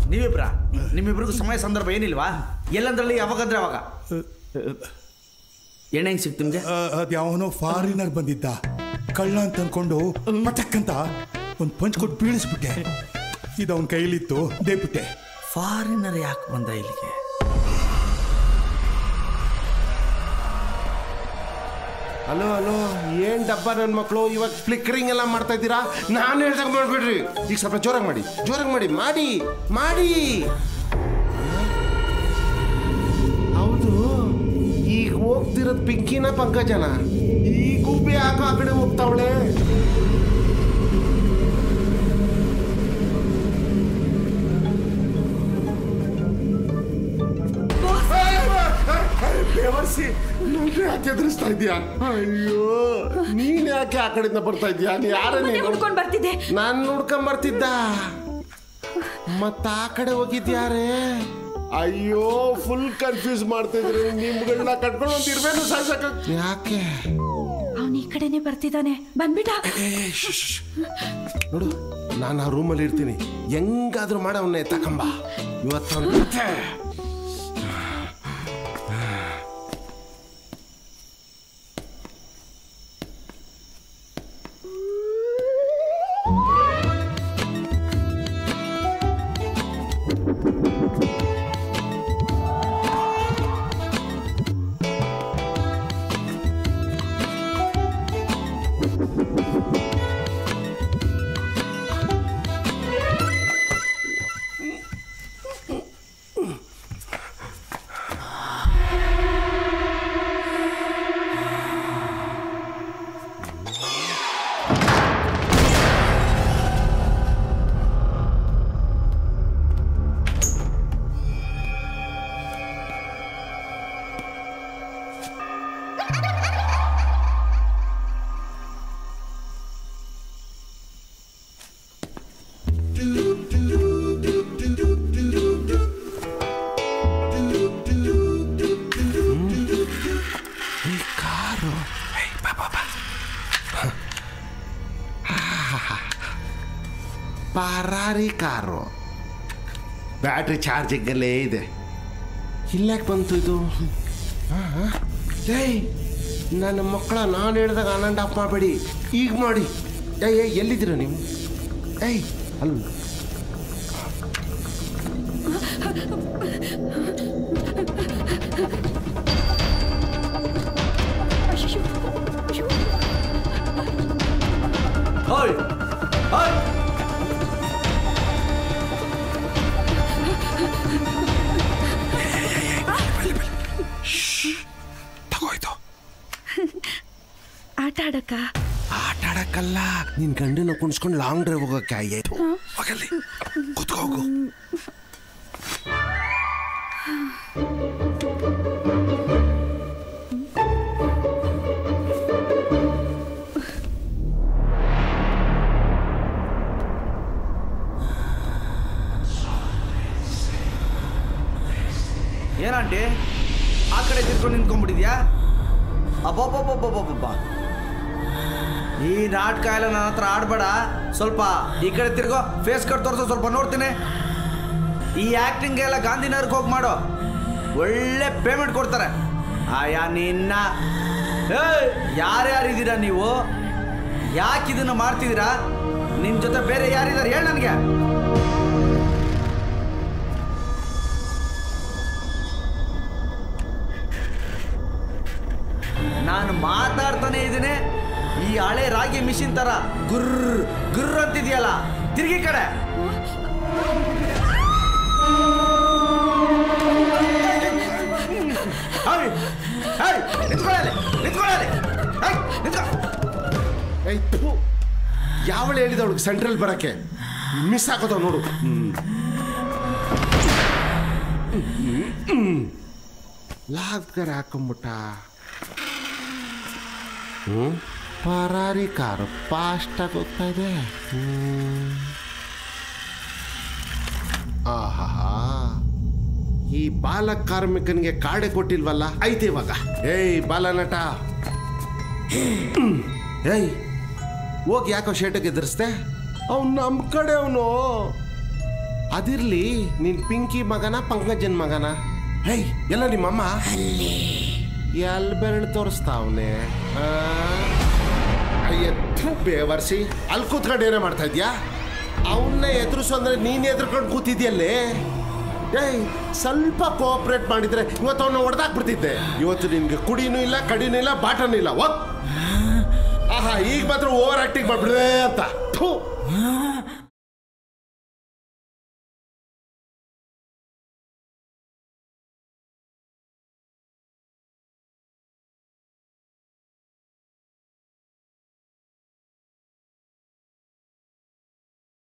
ನೀವಿಬ್ರಾ? ನಿಮ್ಮಿಬ್ರಿಗೂ ಸಮಯ ಸಂದರ್ಭ ಏನಿಲ್ವಾ? ಎಲ್ಲಂದ್ರಲ್ಲಿ ಯಾವಾಗಂದ್ರೆ ಅವಾಗ. ಎಣ್ಣೆ ಹೆಂಗೆ ಸಿಕ್ತು ನಿಮಗೆ? ಅದು ಯಾವನೋ ಫಾರಿನರ್ ಬಂದಿದ್ದ, ಕಳ್ಳ ಅಂತ ಅನ್ಕೊಂಡು ಪಟಕ್ಕಂತ ಒಂದು ಪಂಚ್ ಕೊಟ್ಟು ಬೀಳಿಸ್ಬಿಟ್ಟೆ. ಇದು ಅವನ ಕೈಲಿತ್ತು, ದೇಬಿಟ್ಟೆ. ಫಾರಿನರ್ ಯಾಕೆ ಬಂದ ಇಲ್ಲಿಗೆ? ಹಲೋ ಹಲೋ, ಏನ್ ಡಬ್ಬ ನನ್ನ ಮಕ್ಕಳು ಇವಾಗ ಫ್ಲಿಕ್ಕರಿಂಗ್ ಎಲ್ಲ ಮಾಡ್ತಾ ಇದ್ದೀರಾ? ನಾನು ಹೇಳ್ದಾಗ ಮಾಡ್ಬಿಡ್ರಿ. ಈಗ ಸ್ವಲ್ಪ ಜೋರಾಗಿ ಮಾಡಿ, ಜೋರಾಗಿ ಮಾಡಿ ಮಾಡಿ ಮಾಡಿ. ಹೌದು, ಈಗ ಹೋಗ್ತಿರೋದು ಪಿಂಕಿನ ಪಂಕಜನ? ಈ ಗುಬ್ಬಿ ಯಾಕೋ ಆ ಕಡೆ ಹೋಗ್ತಾವಳೆ? ಬೇವರ್ಸಿ ನೋಡ್ರಿ, ಯಾಕೆ ಎದುರಿಸ್ತಾ ಇದೀಯಾ? ಅಯ್ಯೋ, ನೀನ್ ಯಾಕೆ ಆ ಕಡೆಯಿಂದ ಬರ್ತಾ ಇದೀಯಾ? ಯಾರ ಹುಡ್ಕೊಂಡ್ ಬರ್ತಿದ್ದೆ. ನಾನು ನೋಡ್ಕೊಂಡ್ ಬರ್ತಿದ್ದ, ಮತ್ತ ಆ ಕಡೆ ಹೋಗಿದ್ಯಾರೇ? ಅಯ್ಯೋ, ಫುಲ್ ಕನ್ಫ್ಯೂಸ್ ಮಾಡ್ತಾ ಇದ್ರಿ. ನಿಮ್ಗಳನ್ನ ಕಟ್ಕೊಂಡು ಒಂದು ಇರ್ಬೇಕು ಸಾಯ್ಸಕ. ಯಾಕೆ ಅವನು ಈ ಕಡೆನೆ ಬರ್ತಿದ್ದಾನೆ, ಬಂದ್ಬಿಟ್ಟ. ನೋಡು, ನಾನು ಆ ರೂಮಲ್ಲಿ ಇರ್ತೀನಿ, ಹೆಂಗಾದ್ರೂ ಮಾಡಿ ಅವನ್ನೇ ತಕೊಂಬ. ಇವತ್ತು ಪರಾರಿ ಕಾರು, ಬ್ಯಾಟ್ರಿ ಚಾರ್ಜಿಂಗಲ್ಲೇ ಇದೆ. ಇಲ್ಲಾಕೆ ಬಂತು ಇದು? ಏಯ್, ನನ್ನ ಮಕ್ಕಳ ನಾನು ಹೇಳಿದಾಗ ಆನ್ ಆ್ಯಂಡ್ ಆಫ್ ಮಾಡಬೇಡಿ, ಈಗ ಮಾಡಿ. ಏಯ್ ಎಲ್ಲಿದ್ದೀರ ನೀವು? ಏಯ್ ಅಲ್ಲ, ಆಟ ಆಡಕ್ಕಲ್ಲ, ನಿನ್ ಗಂಡನ ಕುಣಿಸ್ಕೊಂಡು ಲಾಂಗ್ ಡ್ರೈವ್ ಹೋಗಕ್ಕೆ ಆಯ್ತು. ಹೋಗಲ್ಲಿ ಕೂತ್ಕೋಗು. ಏನಂಟಿ ಆ ಕಡೆ ತಿರ್ಕೊಂಡು ನಿಂತ್ಕೊಂಡ್ಬಿಟ್ಟಿದ್ಯಾ? ಅಬ್ಬಬ್ಬಬ್ಬಬ್ಬಬ್ಬ, ಈ ನಾಟಕ ಎಲ್ಲ ನನ್ನ ಹತ್ರ ಆಡ್ಬೇಡ. ಸ್ವಲ್ಪ ಈ ಕಡೆ ತಿರ್ಗೋ, ಫೇಸ್ ಕಟ್ ತೋರಿಸೋ, ಸ್ವಲ್ಪ ನೋಡ್ತೀನಿ. ಈ ಆ್ಯಕ್ಟಿಂಗ್ ಎಲ್ಲ ಗಾಂಧಿನಗರಕ್ಕೆ ಹೋಗಿ ಮಾಡೋ, ಒಳ್ಳೆ ಪೇಮೆಂಟ್ ಕೊಡ್ತಾರೆ. ಆಯಾ ನಿನ್ನ ಯಾರ್ಯಾರಿದ್ದೀರಾ ನೀವು? ಯಾಕೆ ಇದನ್ನು ಮಾಡ್ತಿದ್ದೀರಾ? ನಿಮ್ಮ ಜೊತೆ ಬೇರೆ ಯಾರಿದ್ದಾರೆ ಹೇಳಿ ನನಗೆ. ನಾನು ಮಾತಾಡ್ತಾನೆ ಇದ್ದೀನಿ, ಈ ಹಳೆ ರಾಗಿ ಮಿಷಿನ್ ತರ ಗುರ್ರ ಗುರ್ರ ಅಂತಿದೆಯಲ್ಲ, ತಿರುಗಿ ಕಡೆ. ಯಾವಳು ಹೇಳಿದ ಅವಳಿಗೆ ಸೆಂಟ್ರಲ್ ಬರಕ್ಕೆ? ಮಿಸ್ ಆಗೋದ ನೋಡು. ಲಾಗ್ಕರ್ ಹಾಕೊಂಬಿಟ್ಟ. ಪರಾರಿ ಕಾರು ಫಾಸ್ಟಾಗಿ ಹೋಗ್ತಾ ಇದೆ. ಆಹಾ, ಈ ಬಾಲ ಕಾರ್ಮಿಕನಿಗೆ ಕಾಡೆ ಕೊಟ್ಟಿಲ್ವಲ್ಲ, ಐತೆ ಇವಾಗ. ಏಯ್ ಬಾಲನಟ, ಏಯ್ ಹೋಗಿ ಯಾಕೋ ಶೇಟಗೆ ಎದುರಿಸ್ದೆ? ಅವ್ನು ನಮ್ಮ ಕಡೆ ಅವನು. ಅದಿರ್ಲಿ ನೀನ್ ಪಿಂಕಿ ಮಗನ ಪಂಕಜನ್ ಮಗನ? ಹೇಯ್ ಎಲ್ಲ ನಿಮ್ಮಮ್ಮ ಎಲ್ ಬೆರಳು ತೋರಿಸ್ತಾವ್ನೆ. ಬೇವರ್ಸಿ ಅಲ್ಲಿ ಕೂತ್ಕೊಂಡು ಏನೇ ಮಾಡ್ತಾ ಇದ್ಯಾ? ಅವನ್ನ ಎದುರಿಸು ಅಂದ್ರೆ ನೀನ್ ಎದುರ್ಕೊಂಡು ಕೂತಿದ್ಯಲ್ಲೇ. ಏಯ್ ಸ್ವಲ್ಪ ಕೋಆಪರೇಟ್ ಮಾಡಿದ್ರೆ ಇವತ್ತು ಅವನ್ನ ಹೊಡೆದಾಕ್ಬಿಡ್ತಿದ್ದೆ. ಇವತ್ತು ನಿನ್ಗೆ ಕುಡಿನೂ ಇಲ್ಲ, ಕಡಿನೂ ಇಲ್ಲ, ಬಾಟನೂ ಇಲ್ಲ. ಆಹಾ ಈಗ ಮಾತ್ರ ಓವರ್ ಆಕ್ಟಿಂಗ್ ಮಾಡ್ಬಿಡ್ದೆ ಅಂತ.